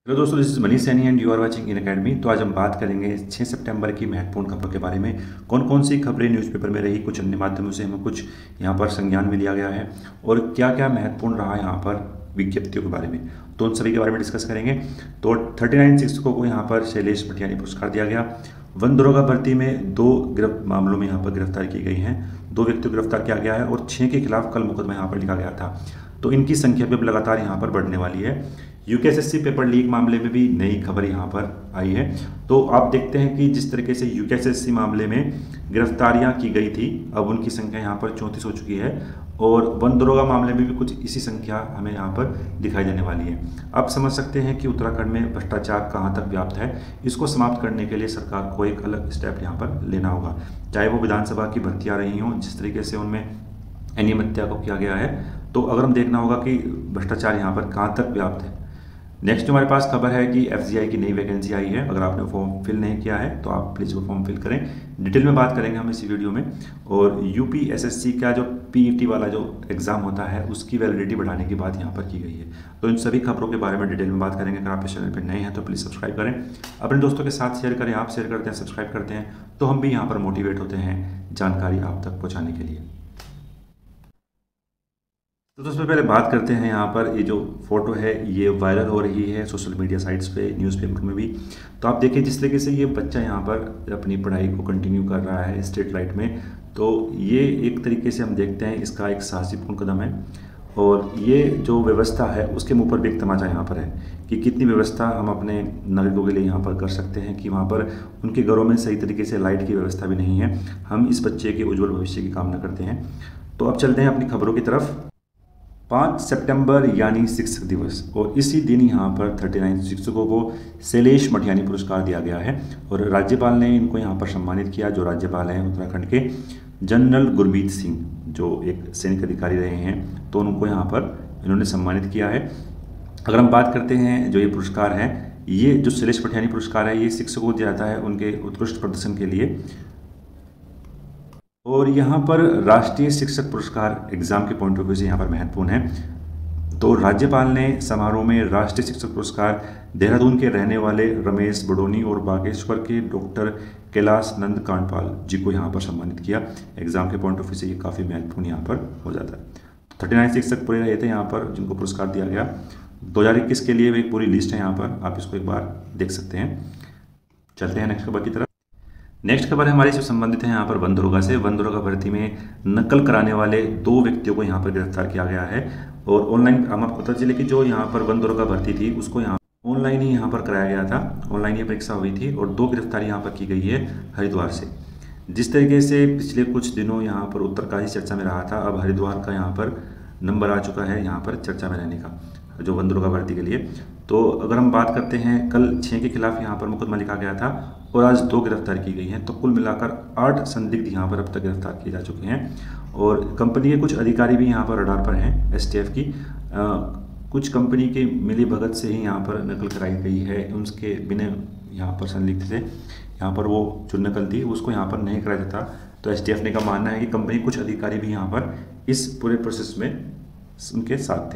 Hello दोस्तों, this is Manish Saini and you are watching in academy. तो आज हम बात करेंगे 6 सितंबर की महत्वपूर्ण खबरों के बारे में। कौन कौन सी खबरें न्यूज़पेपर में रही, कुछ अन्य माध्यमों से हमें कुछ यहाँ पर संज्ञान में लिया गया है और क्या क्या महत्वपूर्ण रहा यहाँ पर विज्ञप्तियों के बारे में, तो उन सभी के बारे में डिस्कस करेंगे। तो 39 शिक्षकों को यहाँ पर शैलेश भटियानी पुरस्कार दिया गया। वन दरोगा भर्ती में 2 मामलों में यहाँ पर गिरफ्तार की गई हैं, 2 व्यक्तियों को गिरफ्तार किया गया है और 6 के खिलाफ कल मुकदमा यहाँ पर लिखा गया था। तो इनकी संख्या भी अब लगातार यहाँ पर बढ़ने वाली है। यूकेएसएससी पेपर लीक मामले में भी नई खबर यहाँ पर आई है। तो आप देखते हैं कि जिस तरीके से यूकेएसएससी मामले में गिरफ्तारियाँ की गई थी, अब उनकी संख्या यहाँ पर 34 हो चुकी है और वन दरोगा मामले में भी कुछ इसी संख्या हमें यहाँ पर दिखाई देने वाली है। आप समझ सकते हैं कि उत्तराखंड में भ्रष्टाचार कहाँ तक व्याप्त है। इसको समाप्त करने के लिए सरकार को एक अलग स्टेप यहाँ पर लेना होगा, चाहे वो विधानसभा की भर्तियाँ रही हों, जिस तरीके से उनमें अनियमितता को किया गया है। तो अगर हम देखना होगा कि भ्रष्टाचार यहाँ पर कहाँ तक व्याप्त है। नेक्स्ट हमारे पास खबर है कि एफजीआई की नई वैकेंसी आई है। अगर आपने फॉर्म फिल नहीं किया है तो आप प्लीज़ वो फॉर्म फिल करें। डिटेल में बात करेंगे हम इसी वीडियो में। और यूपीएसएससी का जो पीईटी वाला जो एग्ज़ाम होता है उसकी वैलिडिटी बढ़ाने की बात यहाँ पर की गई है। तो इन सभी खबरों के बारे में डिटेल में बात करेंगे। अगर आप इस चैनल पर नए हैं तो प्लीज़ सब्सक्राइब करें, अपने दोस्तों के साथ शेयर करें। आप शेयर करते हैं, सब्सक्राइब करते हैं तो हम भी यहाँ पर मोटिवेट होते हैं जानकारी आप तक पहुँचाने के लिए। तो सबसे पहले बात करते हैं यहाँ पर ये जो फोटो है ये वायरल हो रही है सोशल मीडिया साइट्स पे, न्यूज़पेपर में भी। तो आप देखिए जिस तरीके से ये बच्चा यहाँ पर अपनी पढ़ाई को कंटिन्यू कर रहा है स्ट्रीट लाइट में, तो ये एक तरीके से हम देखते हैं इसका एक साहसीपूर्ण कदम है। और ये जो व्यवस्था है उसके मुँह पर भी एक तमाचा यहाँ पर है कि कितनी व्यवस्था हम अपने नागरिकों के लिए यहाँ पर कर सकते हैं कि वहाँ पर उनके घरों में सही तरीके से लाइट की व्यवस्था भी नहीं है। हम इस बच्चे के उज्जवल भविष्य की कामना करते हैं। तो अब चलते हैं अपनी खबरों की तरफ। 5 सितंबर यानी शिक्षक दिवस और इसी दिन यहाँ पर 39 शिक्षकों को शैलेश भटियानी पुरस्कार दिया गया है और राज्यपाल ने इनको यहाँ पर सम्मानित किया। जो राज्यपाल हैं उत्तराखंड के जनरल गुरमीत सिंह, जो एक सैनिक अधिकारी रहे हैं, तो उनको यहाँ पर इन्होंने सम्मानित किया है। अगर हम बात करते हैं जो ये पुरस्कार है, ये जो शैलेश भटियानी पुरस्कार है ये शिक्षकों को दिया जाता है उनके उत्कृष्ट प्रदर्शन के लिए। और यहाँ पर राष्ट्रीय शिक्षक पुरस्कार एग्जाम के पॉइंट ऑफ व्यू से यहाँ पर महत्वपूर्ण है। तो राज्यपाल ने समारोह में राष्ट्रीय शिक्षक पुरस्कार देहरादून के रहने वाले रमेश बडोनी और बागेश्वर के डॉक्टर कैलाश नंद कांडपाल जी को यहाँ पर सम्मानित किया। एग्जाम के पॉइंट ऑफ व्यू से ये काफ़ी महत्वपूर्ण यहाँ पर हो जाता है। 39 शिक्षक पूरे रहे थे यहाँ पर जिनको पुरस्कार दिया गया। 2021 के लिए एक पूरी लिस्ट है यहाँ पर, आप इसको एक बार देख सकते हैं। चलते हैं नेक्स्ट खबर की तरफ। नेक्स्ट खबर है हमारी जो संबंधित है यहाँ पर वन दरोगा से। वन दरोगा भर्ती में नकल कराने वाले 2 व्यक्तियों को यहाँ पर गिरफ्तार किया गया है। और ऑनलाइन हम आपको पता चले कि जो यहाँ पर वन दरोगा भर्ती थी उसको यहाँ ऑनलाइन ही यहाँ पर कराया गया था, ऑनलाइन ही परीक्षा हुई थी और 2 गिरफ्तारी यहाँ पर की गई है हरिद्वार से। जिस तरीके से पिछले कुछ दिनों यहाँ पर उत्तरकाशी चर्चा में रहा था, अब हरिद्वार का यहाँ पर नंबर आ चुका है यहाँ पर चर्चा में रहने का जो वन दरोगा भर्ती के लिए। तो अगर हम बात करते हैं, कल 6 के खिलाफ यहाँ पर मुकदमा लिखा गया था और आज 2 गिरफ्तार की गई हैं। तो कुल मिलाकर 8 संदिग्ध यहाँ पर अब तक गिरफ्तार किए जा चुके हैं। और कंपनी के कुछ अधिकारी भी यहाँ पर रडार पर हैं एसटीएफ की। कुछ कंपनी के मिली भगत से ही यहाँ पर नकल कराई गई है, उनके बिना यहाँ पर संदिग्ध थे यहाँ पर वो जो नकल थी उसको यहाँ पर नहीं कराया जाता। तो एसटीएफ ने का मानना है कि कंपनी कुछ अधिकारी भी यहाँ पर इस पूरे प्रोसेस में उनके साथ थे।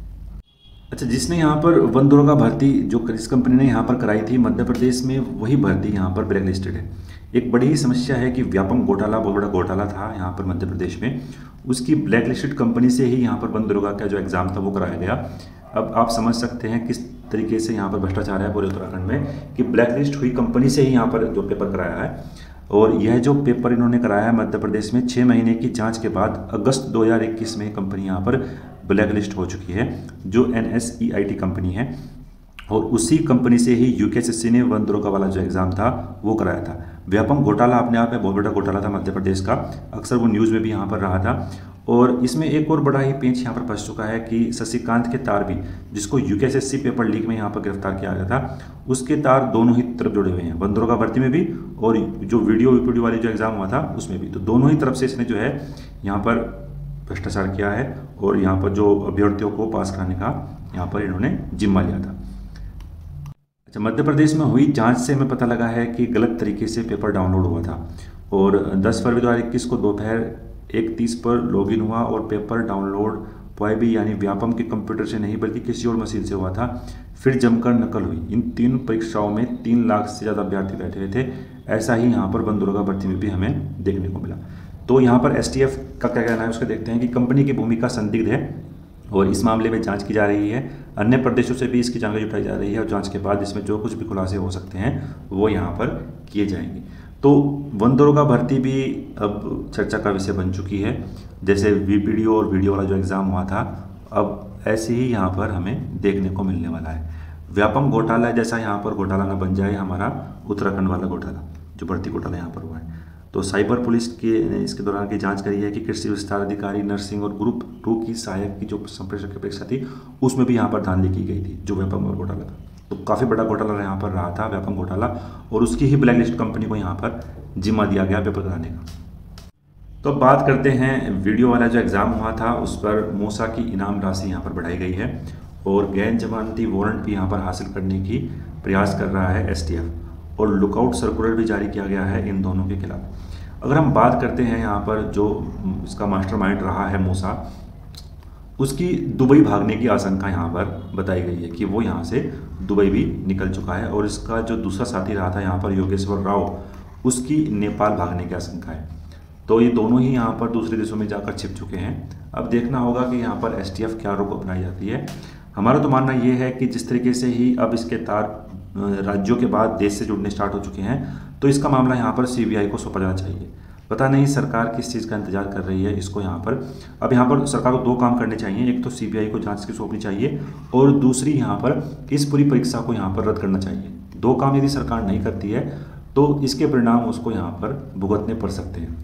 अच्छा, जिसने यहाँ पर वन दरोगा भर्ती जो इस कंपनी ने यहाँ पर कराई थी मध्य प्रदेश में, वही भर्ती यहाँ पर ब्लैक लिस्टेड है। एक बड़ी ही समस्या है कि व्यापक घोटाला, बहुत बड़ा घोटाला था यहाँ पर मध्य प्रदेश में, उसकी ब्लैक लिस्टेड कंपनी से ही यहाँ पर वन दरोगा का जो एग्ज़ाम था वो कराया गया। अब आप समझ सकते हैं किस तरीके से यहाँ पर भ्रष्टाचार है पूरे उत्तराखंड में कि ब्लैक लिस्ट हुई कंपनी से ही यहाँ पर जो पेपर कराया है। और यह जो पेपर इन्होंने कराया है मध्य प्रदेश में 6 महीने की जांच के बाद अगस्त 2021 में कंपनी यहाँ पर ब्लैक लिस्ट हो चुकी है, जो NSEIT कंपनी है। और उसी कंपनी से ही यूकेएसएससी ने वन दरोगा वाला जो एग्ज़ाम था वो कराया था। व्यापक घोटाला अपने आप में बहुत बड़ा घोटाला था मध्य प्रदेश का, अक्सर वो न्यूज़ में भी यहाँ पर रहा था। और इसमें एक और बड़ा ही पेंच यहाँ पर फंस चुका है कि शशिकांत के तार भी, जिसको यूकेएसएससी पेपर लीक में यहाँ पर गिरफ्तार किया गया था, उसके तार दोनों ही तरफ जुड़े हुए हैं, वन दरोगा भर्ती में भी और जो वीडियो वाली जो एग्ज़ाम हुआ था उसमें भी। तो दोनों ही तरफ से इसने जो है यहाँ पर भ्रष्टाचार किया है और यहाँ पर जो अभ्यर्थियों को पास कराने का यहाँ पर इन्होंने जिम्मा लिया था। अच्छा, मध्य प्रदेश में हुई जांच से हमें पता लगा है कि गलत तरीके से पेपर डाउनलोड हुआ था और 10 फरवरी 2021 को दोपहर 1:30 पर लॉगिन हुआ और पेपर डाउनलोड वाईबी यानी व्यापम के कंप्यूटर से नहीं बल्कि किसी और मशीन से हुआ था। फिर जमकर नकल हुई। इन 3 परीक्षाओं में 3 लाख से ज़्यादा अभ्यर्थी बैठे हुए थे। ऐसा ही यहाँ पर बंदरोगा भर्ती में भी हमें देखने को मिला। तो यहाँ पर STF का क्या कहना है उसका देखते हैं कि कंपनी की भूमिका संदिग्ध है और इस मामले में जांच की जा रही है। अन्य प्रदेशों से भी इसकी जानकारी जुटाई जा रही है और जांच के बाद इसमें जो कुछ भी खुलासे हो सकते हैं वो यहाँ पर किए जाएंगे। तो वन दरोगा भर्ती भी अब चर्चा का विषय बन चुकी है। जैसे VPDO और वीडियो वाला जो एग्ज़ाम हुआ था, अब ऐसे ही यहाँ पर हमें देखने को मिलने वाला है। व्यापम घोटाला जैसा यहाँ पर घोटाला ना बन जाए हमारा उत्तराखंड वाला घोटाला, जो भर्ती घोटाला यहाँ पर हुआ है। तो साइबर पुलिस के इसके दौरान की जांच करी है कि कृषि विस्तार अधिकारी, नर्सिंग और ग्रुप 2 की सहायक की जो संप्रेषक की परीक्षा थी उसमें भी यहाँ पर धांधली की गई थी, जो व्यापम घोटाला था। तो काफ़ी बड़ा घोटाला यहाँ पर रहा था व्यापम घोटाला, और उसकी ही ब्लैकलिस्ट कंपनी को यहाँ पर जिम्मा दिया गया पेपर कराने का। तो बात करते हैं वीडियो वाला जो एग्ज़ाम हुआ था उस पर मूसा की इनाम राशि यहाँ पर बढ़ाई गई है और गैर जमानती वारंट भी यहाँ पर हासिल करने की प्रयास कर रहा है STF, और लुकआउट सर्कुलर भी जारी किया गया है इन दोनों के खिलाफ। अगर हम बात करते हैं यहाँ पर जो इसका मास्टरमाइंड रहा है मूसा, उसकी दुबई भागने की आशंका यहाँ पर बताई गई है कि वो यहाँ से दुबई भी निकल चुका है, और इसका जो दूसरा साथी रहा था यहाँ पर योगेश्वर राव, उसकी नेपाल भागने की आशंका है। तो ये दोनों ही यहाँ पर दूसरे देशों में जाकर छिप चुके हैं। अब देखना होगा कि यहाँ पर STF क्या रुख अपनाई जाती है। हमारा तो मानना ये है कि जिस तरीके से ही अब इसके तार राज्यों के बाद देश से जुड़ने स्टार्ट हो चुके हैं, तो इसका मामला यहाँ पर CBI को सौंपा जाना चाहिए। पता नहीं सरकार किस चीज़ का इंतजार कर रही है इसको यहाँ पर। अब यहाँ पर सरकार को 2 काम करने चाहिए, एक तो CBI को जांच की सौंपनी चाहिए और दूसरी यहाँ पर इस पूरी परीक्षा को यहाँ पर रद्द करना चाहिए। 2 काम यदि सरकार नहीं करती है तो इसके परिणाम उसको यहाँ पर भुगतने पड़ सकते हैं।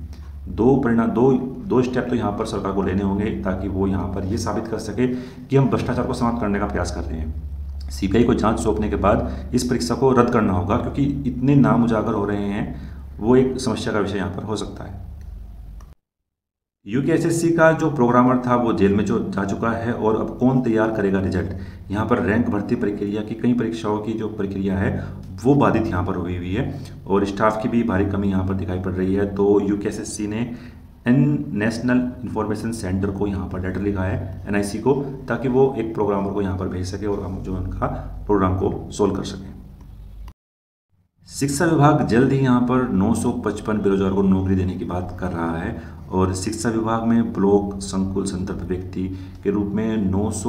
2 स्टेप तो यहाँ पर सरकार को लेने होंगे ताकि वो यहाँ पर ये साबित कर सके कि हम भ्रष्टाचार को समाप्त करने का प्रयास कर रहे हैं। CBI को जांच सौंपने के बाद इस परीक्षा को रद्द करना होगा, क्योंकि इतने नाम उजागर हो रहे हैं, वो एक समस्या का विषय यहाँ पर हो सकता है। UPSSC का जो प्रोग्रामर था वो जेल में जो जा चुका है, और अब कौन तैयार करेगा रिजल्ट। यहाँ पर रैंक भर्ती प्रक्रिया की कई परीक्षाओं की जो प्रक्रिया है वो बाधित यहाँ पर हुई है, और स्टाफ की भी भारी कमी यहाँ पर दिखाई पड़ रही है। तो UPSSC ने नेशनल इंफॉर्मेशन सेंटर को यहाँ पर लेटर लिखा है, NIC को, ताकि वो एक प्रोग्रामर को यहाँ पर भेज सके और हम जो उनका प्रोग्राम को सोल्व कर सकें। शिक्षा विभाग जल्द ही यहाँ पर 955 बेरोजगार को नौकरी देने की बात कर रहा है, और शिक्षा विभाग में ब्लॉक संकुल संदर्भ व्यक्ति के रूप में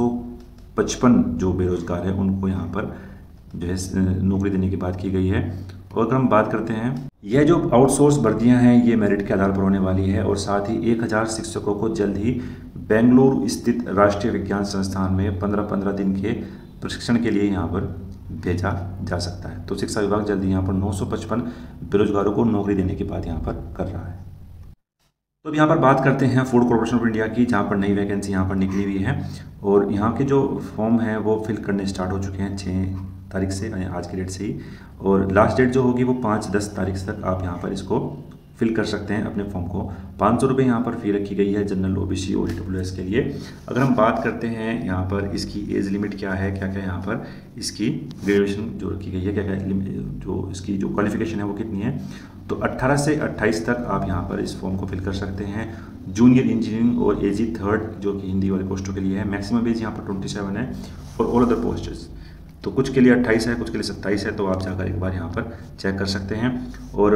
955 जो बेरोजगार है उनको यहाँ पर जो है नौकरी देने की बात की गई है। और अगर हम बात करते हैं, यह जो आउटसोर्स भर्तियां हैं ये मेरिट के आधार पर होने वाली है, और साथ ही 1000 शिक्षकों को जल्द ही बेंगलुरु स्थित राष्ट्रीय विज्ञान संस्थान में 15-15 दिन के प्रशिक्षण के लिए यहाँ पर भेजा जा सकता है। तो शिक्षा विभाग जल्द ही यहाँ पर 955 बेरोजगारों को नौकरी देने की बात यहाँ पर कर रहा है। तो अब यहाँ पर बात करते हैं फूड कॉर्पोरेशन ऑफ इंडिया की, जहाँ पर नई वैकेंसी यहाँ पर निकली हुई है, और यहाँ के जो फॉर्म हैं वो फिल करने स्टार्ट हो चुके हैं 6 तारीख से, आज की डेट से ही, और लास्ट डेट जो होगी वो 5-10 तारीख तक आप यहाँ पर इसको फिल कर सकते हैं अपने फॉर्म को। 500 रुपये यहाँ पर फ़ी रखी गई है जनरल, OBC और EWS के लिए। अगर हम बात करते हैं यहाँ पर इसकी एज लिमिट क्या है, क्या क्या यहाँ पर इसकी ग्रेजुएशन जो रखी गई है, क्या क्या जो इसकी जो क्वालिफिकेशन है वो कितनी है, तो 18 से 28 तक आप यहाँ पर इस फॉर्म को फिल कर सकते हैं। जूनियर इंजीनियरिंग और AG 3rd जो कि हिंदी वाले पोस्टों के लिए है। मैक्सिमम एज यहाँ पर 27 है, और ऑल अदर पोस्टर्स तो कुछ के लिए 28 है, कुछ के लिए 27 है, तो आप जाकर एक बार यहाँ पर चेक कर सकते हैं। और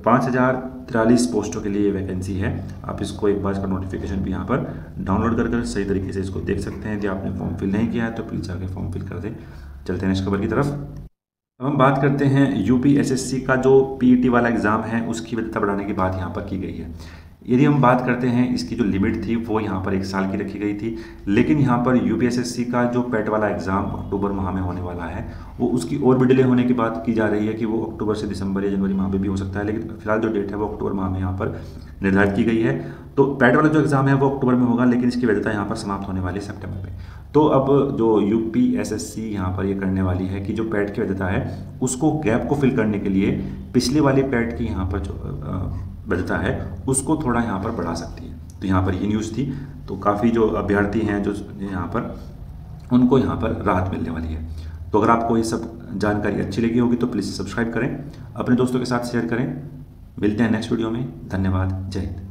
5043 पोस्टों के लिए ये वैकेंसी है। आप इसको एक बार इसका नोटिफिकेशन भी यहाँ पर डाउनलोड कर सही तरीके से इसको देख सकते हैं। यदि आपने फॉर्म फिल नहीं किया है तो प्लीज़ जाकर फॉर्म फिल कर दें। चलते हैं नेक्स्ट खबर की तरफ। अब हम बात करते हैं UPSSC का जो PET वाला एग्ज़ाम है उसकी वैधता बढ़ाने की बात यहाँ पर की गई है। यदि हम बात करते हैं इसकी जो लिमिट थी वो यहाँ पर 1 साल की रखी गई थी, लेकिन यहाँ पर UPSSC का जो पेट वाला एग्ज़ाम अक्टूबर माह में होने वाला है वो उसकी और भी डिले होने की बात की जा रही है कि वो अक्टूबर से दिसंबर या जनवरी माह में भी हो सकता है, लेकिन फिलहाल जो डेट है वो अक्टूबर माह में यहाँ पर निर्धारित की गई है। तो पेट वाला जो एग्ज़ाम है वो अक्टूबर में होगा, लेकिन इसकी वैधता यहाँ पर समाप्त होने वाली है सितंबर में। तो अब जो UPSSC यहाँ पर ये करने वाली है कि जो पेट की वैधता है उसको गैप को फिल करने के लिए पिछले वाली पेट की यहाँ पर जो वैधता है उसको थोड़ा यहाँ पर बढ़ा सकती है। तो यहाँ पर ये न्यूज़ थी, तो काफ़ी जो अभ्यर्थी हैं जो यहाँ पर उनको यहाँ पर राहत मिलने वाली है। तो अगर आपको ये सब जानकारी अच्छी लगी होगी तो प्लीज़ सब्सक्राइब करें, अपने दोस्तों के साथ शेयर करें। मिलते हैं नेक्स्ट वीडियो में। धन्यवाद। जय हिंद।